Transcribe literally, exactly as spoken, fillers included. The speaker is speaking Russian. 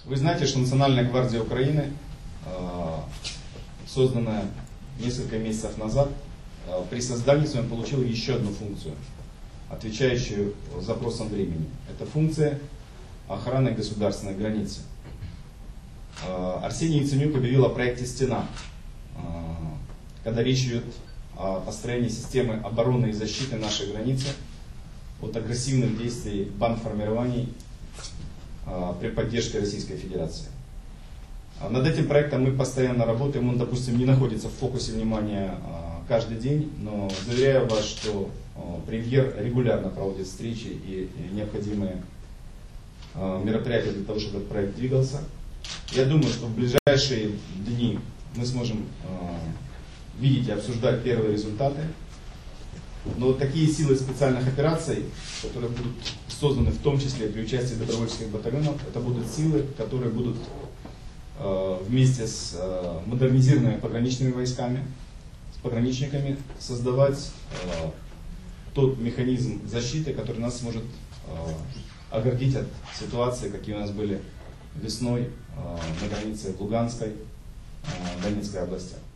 Вы знаете, что Национальная гвардия Украины, созданная несколько месяцев назад, при создании своем получила еще одну функцию, отвечающую запросам времени. Это функция охраны государственной границы. Арсений Яценюк объявил о проекте «Стена», когда речь идет о построении системы обороны и защиты нашей границы от агрессивных действий бандформирований при поддержке Российской Федерации. Над этим проектом мы постоянно работаем, он, допустим, не находится в фокусе внимания каждый день, но заверяю вас, что премьер регулярно проводит встречи и необходимые мероприятия для того, чтобы этот проект двигался. Я думаю, что в ближайшие дни мы сможем видеть и обсуждать первые результаты. Но такие силы специальных операций, которые будут созданы в том числе при участии добровольческих батальонов, это будут силы, которые будут э, вместе с э, модернизированными пограничными войсками, с пограничниками создавать э, тот механизм защиты, который нас сможет э, оградить от ситуации, какие у нас были весной э, на границе Луганской, э, Донецкой областях.